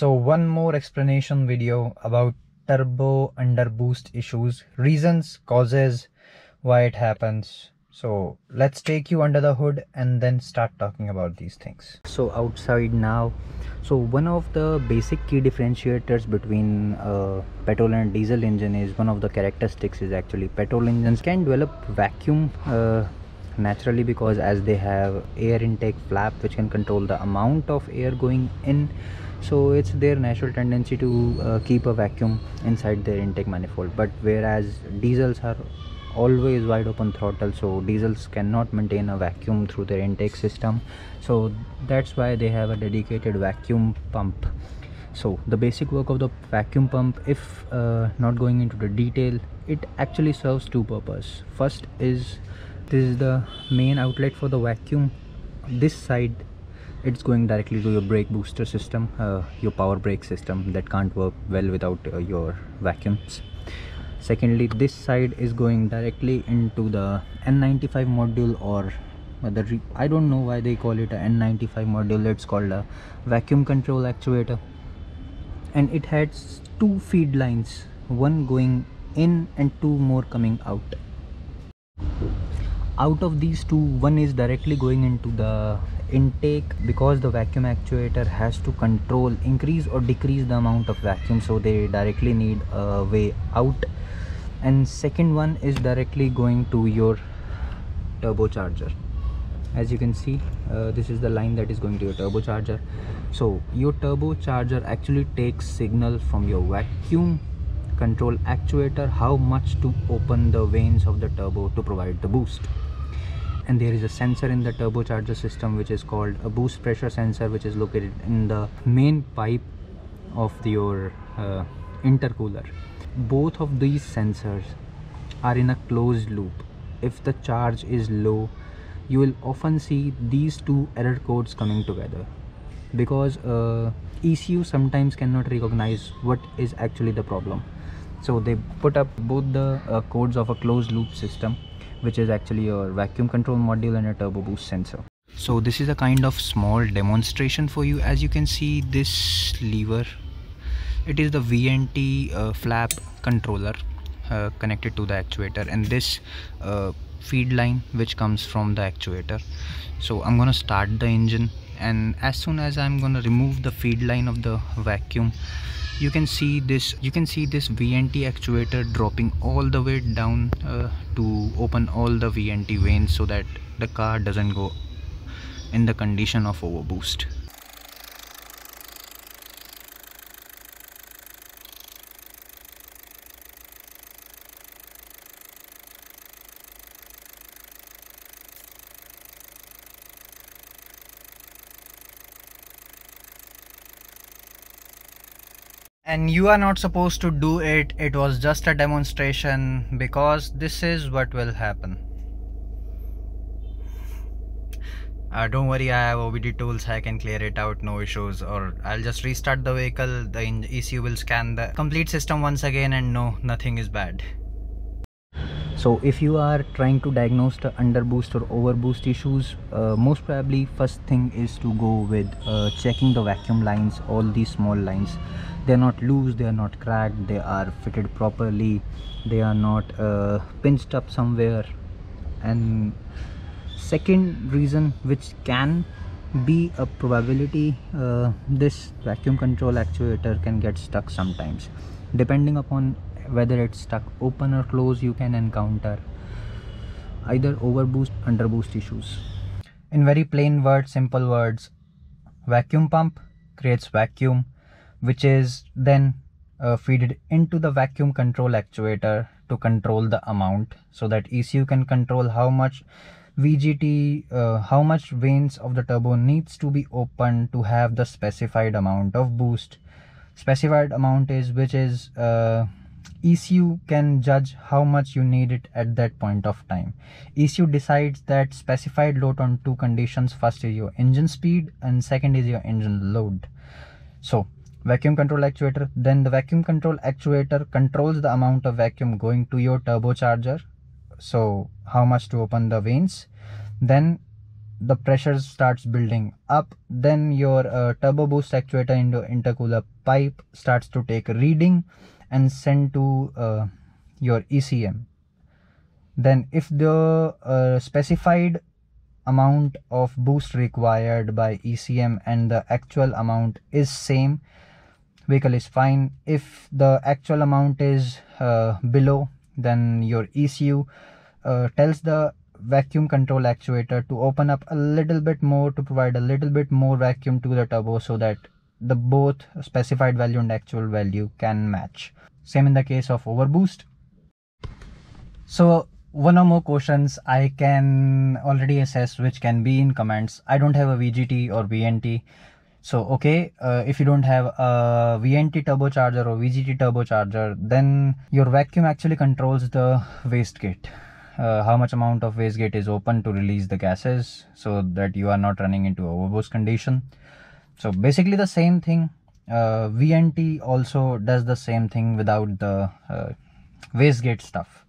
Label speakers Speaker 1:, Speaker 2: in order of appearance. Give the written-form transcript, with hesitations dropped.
Speaker 1: So one more explanation video about turbo underboost issues, reasons, causes, why it happens. So let's take you under the hood and then start talking about these things. So outside now, so one of the basic key differentiators between petrol and diesel engine is, one of the characteristics is actually petrol engines can develop vacuum naturally, because as they have air intake flap which can control the amount of air going in. So it's their natural tendency to keep a vacuum inside their intake manifold. But whereas diesels are always wide open throttle, so diesels cannot maintain a vacuum through their intake system. So that's why they have a dedicated vacuum pump. So the basic work of the vacuum pump, if not going into the detail, it actually serves two purposes. First is, this is the main outlet for the vacuum. This side, it's going directly to your brake booster system, your power brake system that can't work well without your vacuums. Secondly, this side is going directly into the N95 module, or I don't know why they call it a N95 module. It's called a vacuum control actuator, and it has two feed lines, one going in and two more coming out. Out of these two, one is directly going into the intake, because the vacuum actuator has to control, increase or decrease the amount of vacuum, so they directly need a way out. And second one is directly going to your turbocharger. As you can see, this is the line that is going to your turbocharger. So your turbocharger actually takes signal from your vacuum control actuator how much to open the vanes of the turbo to provide the boost. And there is a sensor in the turbocharger system which is called a boost pressure sensor, which is located in the main pipe of your intercooler. Both of these sensors are in a closed loop. If the charge is low, you will often see these two error codes coming together, because ECU sometimes cannot recognize what is actually the problem. So they put up both the codes of a closed loop system, which is actually your vacuum control module and a turbo boost sensor. So this is a kind of small demonstration for you. As you can see, this lever, it is the VNT flap controller connected to the actuator, and this feed line which comes from the actuator. So I'm gonna start the engine, and as soon as I'm gonna remove the feed line of the vacuum, you can see this VNT actuator dropping all the way down to open all the VNT vanes, so that the car doesn't go in the condition of overboost. And you are not supposed to do it. It was just a demonstration, because this is what will happen. Don't worry, I have OBD tools, I can clear it out, no issues. Or I'll just restart the vehicle, the ECU will scan the complete system once again, and no, nothing is bad. So if you are trying to diagnose the underboost or overboost issues, most probably first thing is to go with checking the vacuum lines. All these small lines, they are not loose, they are not cracked, they are fitted properly, they are not pinched up somewhere. And second reason, which can be a probability, this vacuum control actuator can get stuck sometimes. Depending upon whether it's stuck open or closed, you can encounter either overboost, underboost issues. In very plain words, simple words, vacuum pump creates vacuum, which is then feeded into the vacuum control actuator to control the amount, so that ECU can control how much VGT, how much vanes of the turbo needs to be open to have the specified amount of boost. Specified amount is, which is ECU can judge how much you need it at that point of time. ECU decides that specified load on two conditions. First is your engine speed, and second is your engine load. So vacuum control actuator, then the vacuum control actuator controls the amount of vacuum going to your turbocharger, so how much to open the vanes. Then the pressure starts building up. Then your turbo boost actuator into intercooler pipe starts to take a reading and send to your ECM. Then if the specified amount of boost required by ECM and the actual amount is same, vehicle is fine. If the actual amount is below, then your ECU tells the vacuum control actuator to open up a little bit more to provide a little bit more vacuum to the turbo so that the both specified value and actual value can match. Same in the case of overboost. So one or more questions I can already assess which can be in comments. I don't have a VGT or VNT. So okay, if you don't have a VNT turbocharger or VGT turbocharger, then your vacuum actually controls the wastegate. How much amount of wastegate is open to release the gases so that you are not running into overboost condition. So basically the same thing. VNT also does the same thing without the wastegate stuff.